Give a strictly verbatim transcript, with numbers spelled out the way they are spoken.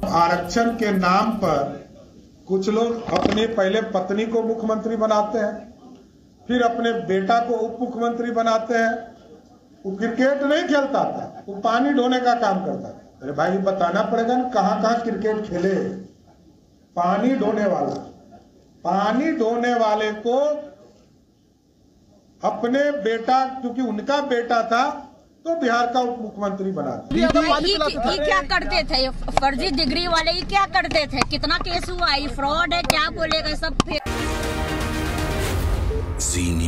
आरक्षण के नाम पर कुछ लोग अपने पहले पत्नी को मुख्यमंत्री बनाते हैं, फिर अपने बेटा को उप मुख्यमंत्री बनाते हैं। वो क्रिकेट नहीं खेलता था, वो पानी ढोने का काम करता था। अरे भाई बताना पड़ेगा ना कहां कहां क्रिकेट खेले। पानी ढोने वाला, पानी ढोने वाले को अपने बेटा, क्योंकि उनका बेटा था तो बिहार का उप मुख्यमंत्री बना दिया। ये क्या करते थे फर्जी डिग्री वाले, ये क्या करते थे? कितना केस हुआ, ये फ्रॉड है, क्या बोलेगा सब।